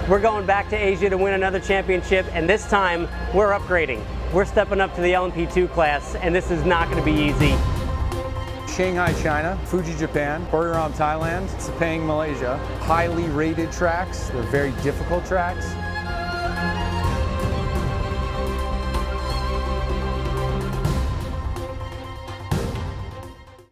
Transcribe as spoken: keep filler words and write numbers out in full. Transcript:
We're going back to Asia to win another championship, and this time we're upgrading. We're stepping up to the L M P two class, and this is not going to be easy. Shanghai, China, Fuji, Japan, Byrne, Thailand, Sepang, Malaysia. Highly rated tracks. They're very difficult tracks.